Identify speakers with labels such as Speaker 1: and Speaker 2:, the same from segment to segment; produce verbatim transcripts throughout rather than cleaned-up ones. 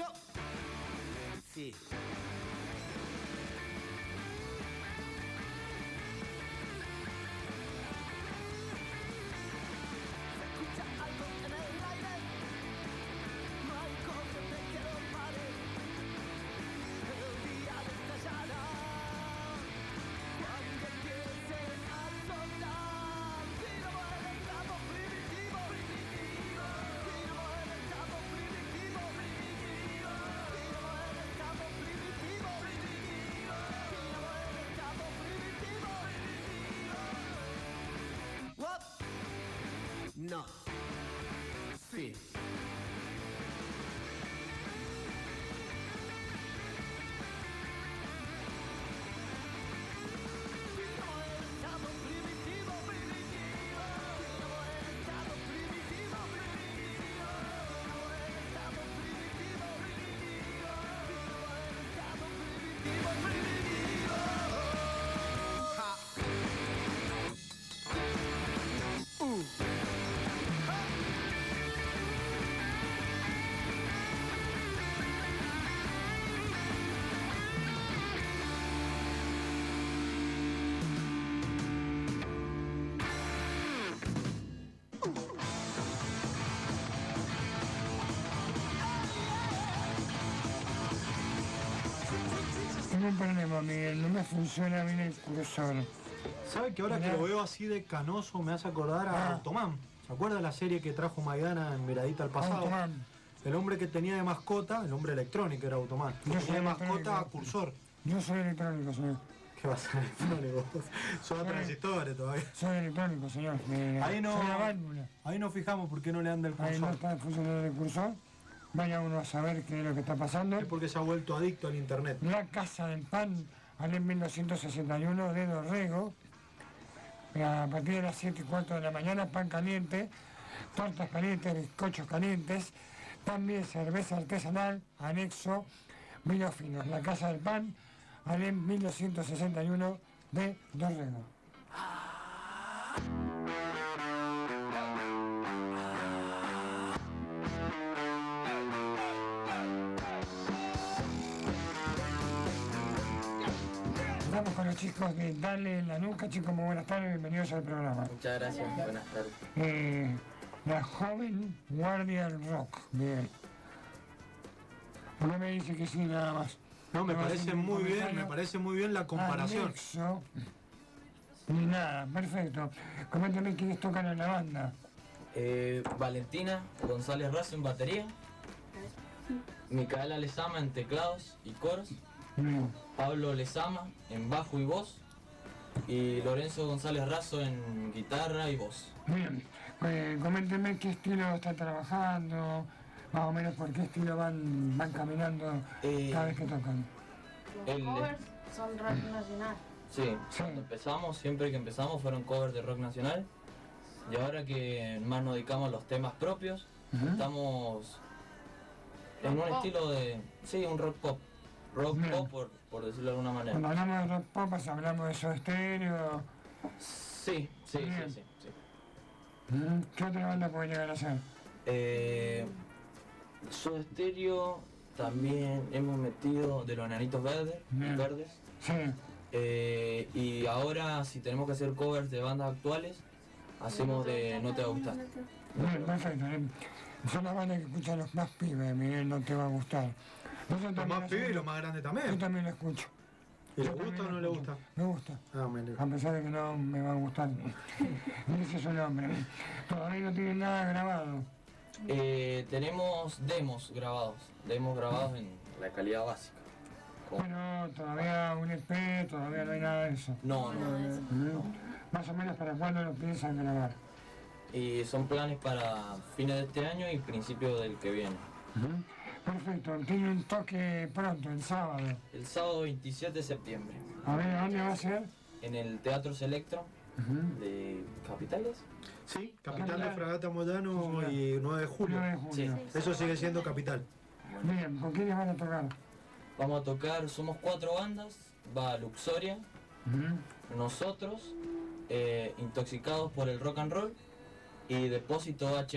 Speaker 1: Go. Sí. Se escucha algo en el aire. No hay corriente que lo pare. El día destallará cuando empiece a sonar. Si no muere el estado primitivo, primitivo. Si no muere el estado primitivo, primitivo. Si no muere el estado primitivo, primitivo. Si no muere el estado primitivo, primitivo. What? No. Sí.
Speaker 2: Tengo un problema, Miguel, no me funciona bien el cursor.
Speaker 3: ¿Sabe que ahora
Speaker 2: Mirá.
Speaker 3: que lo veo así de canoso me hace acordar a
Speaker 2: Ah.
Speaker 3: Automan? ¿Se acuerda de la serie que trajo Maidana en Miradita al pasado?
Speaker 2: Automan.
Speaker 3: El hombre que tenía de mascota, el hombre electrónico era Automan.
Speaker 2: Yo soy
Speaker 3: Tenía de mascota
Speaker 2: electrónico.
Speaker 3: cursor.
Speaker 2: Yo soy electrónico, señor.
Speaker 3: ¿Qué va a ser electrónico? Son
Speaker 2: Soy-
Speaker 3: transistores todavía.
Speaker 2: Soy electrónico, señor. Me-
Speaker 3: Ahí no,
Speaker 2: Soy la válvula.
Speaker 3: ahí nos fijamos por qué no le anda el
Speaker 2: Ahí no
Speaker 3: cursor.
Speaker 2: está funcionando el cursor. Vaya uno a saber qué es lo que está pasando.
Speaker 3: Es porque se ha vuelto adicto al internet.
Speaker 2: La Casa del Pan, al en mil novecientos sesenta y uno, de Dorrego. A partir de las siete y cuarto de la mañana, pan caliente, tortas calientes, bizcochos calientes, también cerveza artesanal, anexo, vinos finos. La Casa del Pan, al en mil novecientos sesenta y uno, de Dorrego. Estamos con los chicos de Dale en la Nuca. Chicos, muy buenas tardes, bienvenidos al programa.
Speaker 4: Muchas gracias, buenas tardes.
Speaker 2: Eh, la joven guardia del rock, bien. ¿Por qué me dice que sí nada más?
Speaker 3: No, me
Speaker 2: va a
Speaker 3: parece
Speaker 2: hacer un
Speaker 3: muy bien,
Speaker 2: comentario?
Speaker 3: me parece muy bien la comparación.
Speaker 2: Anexo. Ni nada, perfecto. Coméntame quiénes tocan en la banda.
Speaker 4: Eh, Valentina González Razo en batería, Micaela Lezama en teclados y coros,
Speaker 2: Bien.
Speaker 4: Pablo Lezama en bajo y voz y Lorenzo González Razo en guitarra y voz.
Speaker 2: Bien. Eh, coménteme qué estilo están trabajando, más o menos por qué estilo van, van caminando
Speaker 4: Eh,
Speaker 2: cada vez que tocan.
Speaker 5: Los
Speaker 4: El-
Speaker 5: covers son rock nacional.
Speaker 4: Sí,
Speaker 2: Sí.
Speaker 4: cuando empezamos, siempre que empezamos fueron covers de rock nacional y ahora que más nos dedicamos a los temas propios,
Speaker 2: Ujú.
Speaker 4: estamos en un
Speaker 5: Rock pop.
Speaker 4: estilo de, sí, un rock pop, rock
Speaker 2: Bien.
Speaker 4: pop por, por decirlo de alguna manera.
Speaker 2: Cuando hablamos de rock pop, pues hablamos de Soda Stereo.
Speaker 4: Sí, sí,
Speaker 2: Bien.
Speaker 4: sí, sí, sí.
Speaker 2: ¿Mm? ¿Qué otra banda puede llegar a ser?
Speaker 4: Eh, Soda Stereo también hemos metido de los Enanitos Verdes,
Speaker 2: Bien.
Speaker 4: verdes.
Speaker 2: Sí.
Speaker 4: Eh, y ahora si tenemos que hacer covers de bandas actuales, hacemos de No Te Va a Gustar.
Speaker 2: Bien, perfecto. eh. Son las bandas que escuchan los más pibes, Miguel, no te va a gustar. Nosotros
Speaker 3: Los
Speaker 2: también
Speaker 3: más pibes y
Speaker 2: hacemos-
Speaker 3: los más grandes
Speaker 2: Yo
Speaker 3: también.
Speaker 2: también lo escucho.
Speaker 3: ¿Y le
Speaker 2: Yo
Speaker 3: gusta
Speaker 2: también
Speaker 3: o no
Speaker 2: lo
Speaker 3: le
Speaker 2: escucho.
Speaker 3: gusta?
Speaker 2: Me gusta.
Speaker 3: Ah, me alegro.
Speaker 2: A pesar de que no me va a gustar. Ese es su nombre. Todavía no tienen nada grabado.
Speaker 4: Eh, tenemos demos grabados, demos grabados en la calidad básica. Con-
Speaker 2: Bueno, todavía un E P, todavía no hay nada de eso.
Speaker 4: No, no,
Speaker 2: ¿Mm? Más o menos para cuándo lo piensan grabar.
Speaker 4: y son planes para fines de este año y principios del que viene.
Speaker 2: Perfecto, tiene un toque pronto, el sábado.
Speaker 4: El sábado veintisiete de septiembre,
Speaker 2: A ver, ¿a dónde va a ser?
Speaker 4: en el Teatro Selectro de Capitales.
Speaker 3: Sí, capital de Fragata Moyano y nueve de julio.
Speaker 2: nueve de julio.
Speaker 4: Sí.
Speaker 3: Eso sigue siendo capital.
Speaker 2: Bien, ¿con quiénes van a tocar?
Speaker 4: Vamos a tocar, somos cuatro bandas, va Luxoria,
Speaker 2: Ujú.
Speaker 4: nosotros, eh, Intoxicados por el Rock and Roll y Depósito H H.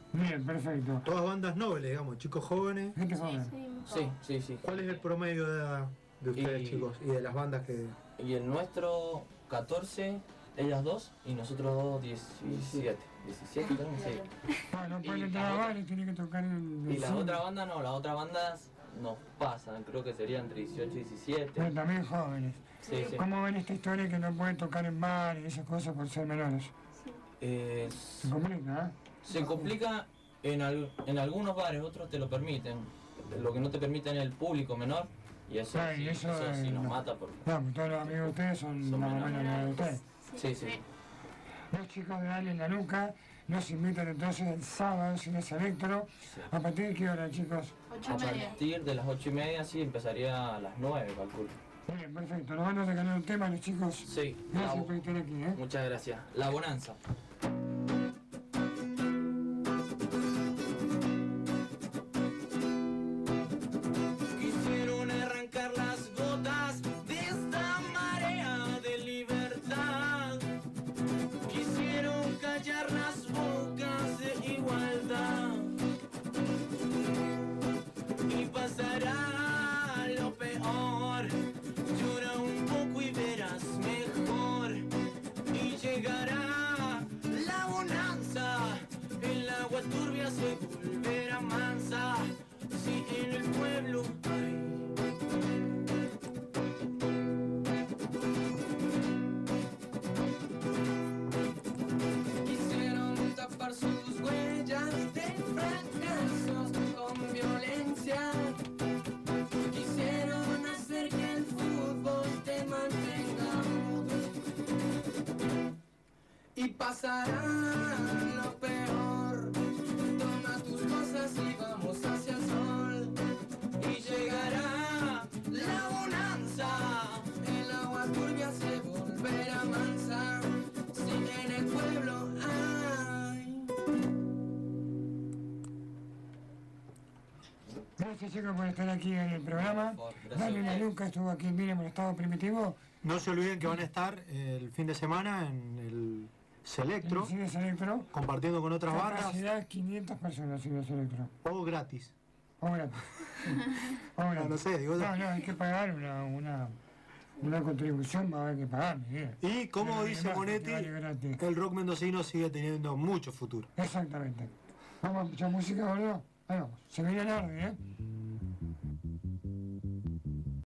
Speaker 2: Bien, perfecto.
Speaker 3: Todas bandas nobles, digamos, chicos jóvenes.
Speaker 2: Gente joven.
Speaker 4: Sí, sí, sí.
Speaker 3: ¿Cuál es el promedio de edad de ustedes,
Speaker 4: Y-
Speaker 3: chicos? Y de las bandas que...
Speaker 4: Y el nuestro catorce, ellas dos, y nosotros dos diecisiete. diecisiete también, sí.
Speaker 2: Ah, no
Speaker 4: Y
Speaker 2: pueden
Speaker 4: la
Speaker 2: entrar a
Speaker 4: otra-
Speaker 2: bares, tienen que tocar en
Speaker 4: Y las otras bandas no, las otras bandas nos pasan, creo que serían entre dieciocho y diecisiete.
Speaker 2: Pero también jóvenes.
Speaker 4: Sí, sí.
Speaker 2: ¿Cómo ven esta historia que no pueden tocar en bares y esas cosas por ser menores?
Speaker 4: Eh,
Speaker 2: Se complica, ¿eh?
Speaker 4: se complica en, al- en algunos bares, otros te lo permiten. Lo que no te permiten es el público menor, y eso,
Speaker 2: Ay,
Speaker 4: sí,
Speaker 2: eso,
Speaker 4: eso sí
Speaker 2: eh,
Speaker 4: nos
Speaker 2: no.
Speaker 4: mata. Porque...
Speaker 2: No, pues todos los amigos de ustedes son
Speaker 4: Son
Speaker 2: más o menos
Speaker 4: menores.
Speaker 2: la de ustedes.
Speaker 4: Sí, sí.
Speaker 2: Los chicos de Ale en la nuca nos invitan entonces el sábado en ese electro.
Speaker 4: Sí.
Speaker 2: ¿A partir de qué hora, chicos?
Speaker 5: Ocho
Speaker 4: A
Speaker 5: y media.
Speaker 4: partir de las ocho y media, sí, empezaría a las nueve, calculo.
Speaker 2: Bien, perfecto. Nos van a regalar un tema los chicos.
Speaker 4: Sí, la
Speaker 2: Gracias
Speaker 4: bo-
Speaker 2: por estar aquí, ¿eh?
Speaker 4: muchas gracias. La bonanza.
Speaker 6: Quisieron arrancar las gotas de esta marea de libertad. Quisieron callar las bocas de igualdad. Y pasará lo peor. Llora un poco y verás mejor. Y llegará la bonanza. El agua turbia se volverá mansa. Si en el pueblo hay quisieron tapar sus huellas de fracasos con violencia. Quisieron hacer que el fútbol te mantenga mudo. Y pasará lo peor. Toma tus cosas y vamos hacia el sol. Y llegará la bonanza. El agua turbia se volverá mansa. Si en el pueblo hay.
Speaker 2: Gracias, chicos, por estar aquí en el programa.
Speaker 4: Por favor, gracias.
Speaker 2: Dale la nuca estuvo aquí en Mínimo Estado Primitivo.
Speaker 3: No se olviden que van a estar el fin de semana en el Selectro,
Speaker 2: En el Cines Electro.
Speaker 3: compartiendo con otras bandas,
Speaker 2: Capacidad quinientas personas en el Electro.
Speaker 3: o gratis.
Speaker 2: O gratis. O gratis.
Speaker 3: no sé, digo yo.
Speaker 2: No, no, hay que pagar una, una, una contribución, va a haber que pagar. Miguel.
Speaker 3: Y como
Speaker 2: Pero
Speaker 3: dice
Speaker 2: además,
Speaker 3: Monetti,
Speaker 2: que vale gratis.
Speaker 3: el rock mendocino sigue teniendo mucho futuro.
Speaker 2: Exactamente. Vamos a escuchar música, boludo. Ahí vamos. Se viene el orden, ¿eh?